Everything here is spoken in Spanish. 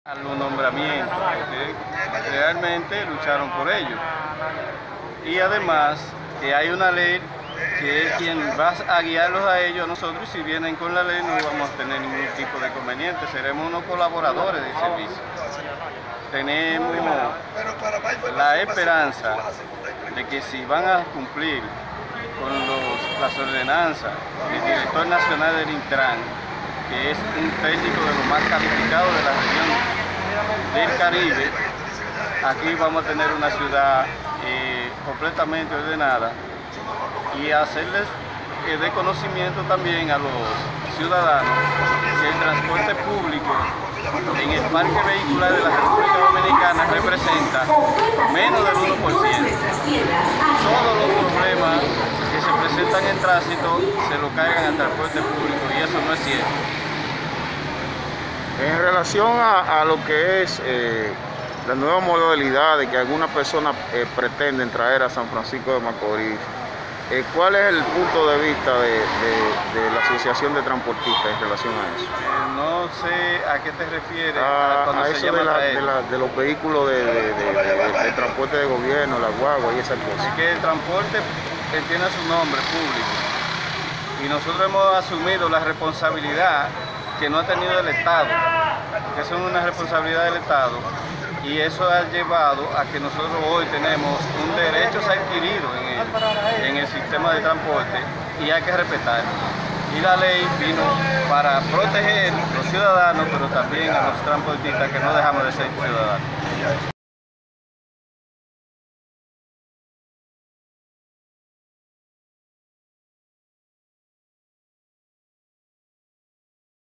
A los nombramientos, porque realmente lucharon por ello. Y además que hay una ley que es quien va a guiarlos a ellos, a nosotros, y si vienen con la ley no vamos a tener ningún tipo de inconveniente, seremos unos colaboradores del servicio. Tenemos la esperanza de que si van a cumplir con las ordenanzas del director nacional del Intran, que es un técnico de los más calificados de la región del Caribe, aquí vamos a tener una ciudad completamente ordenada y hacerles de conocimiento también a los ciudadanos que el transporte público en el parque vehicular de la República Dominicana representa menos del 1%. Todos los problemas que se presentan en tránsito se lo cargan al transporte público y eso no es cierto. En relación a lo que es la nueva modalidad de que algunas personas pretenden traer a San Francisco de Macorís, ¿cuál es el punto de vista de la Asociación de Transportistas en relación a eso? No sé a qué te refieres a eso de los vehículos de transporte de gobierno, la guagua y esas cosas. Es que el transporte tiene su nombre público y nosotros hemos asumido la responsabilidad que no ha tenido el Estado, que eso es una responsabilidad del Estado, y eso ha llevado a que nosotros hoy tenemos un derecho adquirido en el sistema de transporte y hay que respetarlo. Y la ley vino para proteger a los ciudadanos, pero también a los transportistas que no dejamos de ser ciudadanos.